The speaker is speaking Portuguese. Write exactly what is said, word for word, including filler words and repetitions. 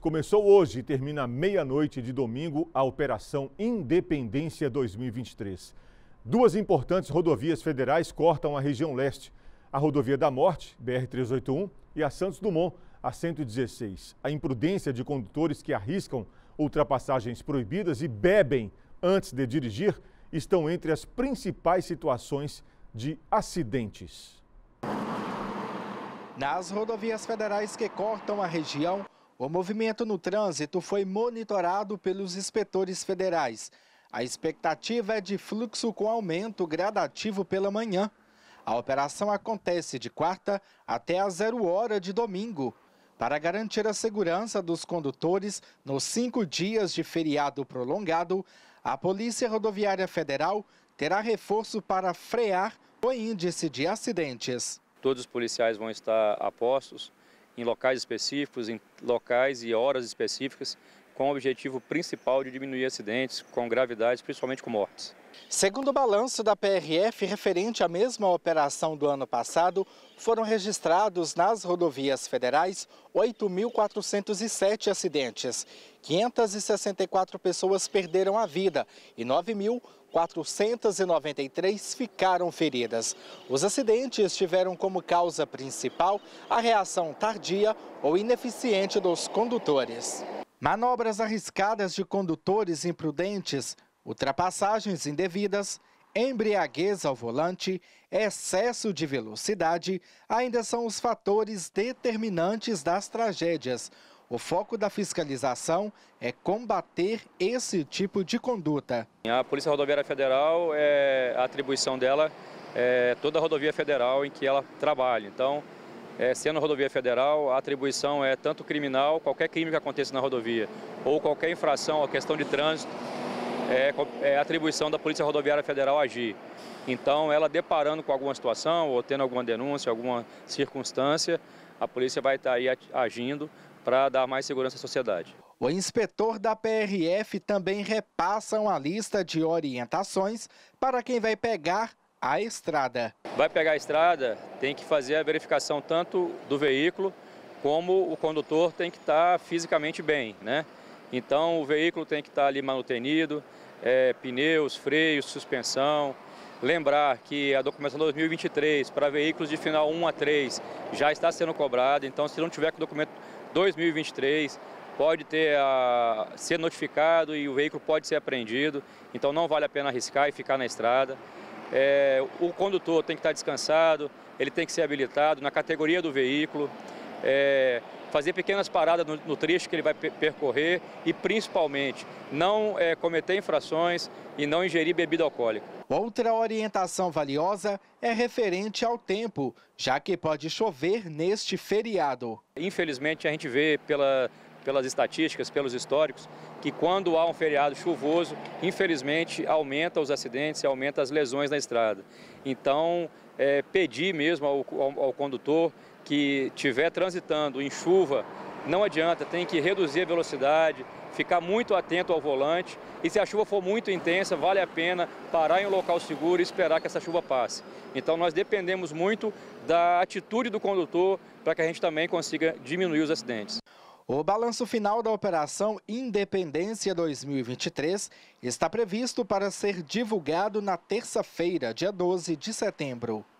Começou hoje e termina meia-noite de domingo a Operação Independência dois mil e vinte e três. Duas importantes rodovias federais cortam a região leste. A Rodovia da Morte, B R trezentos e oitenta e um, e a Santos Dumont, a cento e dezesseis. A imprudência de condutores que arriscam ultrapassagens proibidas e bebem antes de dirigir estão entre as principais situações de acidentes. Nas rodovias federais que cortam a região, o movimento no trânsito foi monitorado pelos inspetores federais. A expectativa é de fluxo com aumento gradativo pela manhã. A operação acontece de quarta até a zero hora de domingo, para garantir a segurança dos condutores nos cinco dias de feriado prolongado. A Polícia Rodoviária Federal terá reforço para frear o índice de acidentes. Todos os policiais vão estar a postos em locais específicos, em locais e horas específicas, com o objetivo principal de diminuir acidentes com gravidades, principalmente com mortes. Segundo o balanço da P R F, referente à mesma operação do ano passado, foram registrados nas rodovias federais oito mil quatrocentos e sete acidentes. quinhentas e sessenta e quatro pessoas perderam a vida e nove mil quatrocentas e noventa e três ficaram feridas. Os acidentes tiveram como causa principal a reação tardia ou ineficiente dos condutores. Manobras arriscadas de condutores imprudentes, ultrapassagens indevidas, embriaguez ao volante, excesso de velocidade ainda são os fatores determinantes das tragédias. O foco da fiscalização é combater esse tipo de conduta. A Polícia Rodoviária Federal, é, a atribuição dela é toda a rodovia federal em que ela trabalha. Então, é, sendo rodovia federal, a atribuição é tanto criminal, qualquer crime que aconteça na rodovia, ou qualquer infração, a questão de trânsito, é, é atribuição da Polícia Rodoviária Federal agir. Então, ela deparando com alguma situação, ou tendo alguma denúncia, alguma circunstância, a polícia vai estar aí agindo para dar mais segurança à sociedade. O inspetor da P R F também repassa uma lista de orientações para quem vai pegar a estrada. Vai pegar a estrada, tem que fazer a verificação tanto do veículo, como o condutor tem que estar fisicamente bem, né? Então o veículo tem que estar ali manutenido, é, pneus, freios, suspensão. Lembrar que a documentação dois mil e vinte e três para veículos de final um a três já está sendo cobrada, então se não tiver com o documento dois mil e vinte e três, pode ter a, ser notificado e o veículo pode ser apreendido, então não vale a pena arriscar e ficar na estrada. É, o condutor tem que estar descansado, ele tem que ser habilitado na categoria do veículo, é, fazer pequenas paradas no, no trecho que ele vai percorrer e, principalmente, não é, cometer infrações e não ingerir bebida alcoólica. Outra orientação valiosa é referente ao tempo, já que pode chover neste feriado. Infelizmente, a gente vê pela, pelas estatísticas, pelos históricos, que quando há um feriado chuvoso, infelizmente, aumenta os acidentes e aumenta as lesões na estrada. Então, é, pedir mesmo ao, ao, ao condutor que estiver transitando em chuva, não adianta, tem que reduzir a velocidade, ficar muito atento ao volante e se a chuva for muito intensa, vale a pena parar em um local seguro e esperar que essa chuva passe. Então nós dependemos muito da atitude do condutor para que a gente também consiga diminuir os acidentes. O balanço final da Operação Independência dois mil e vinte e três está previsto para ser divulgado na terça-feira, dia doze de setembro.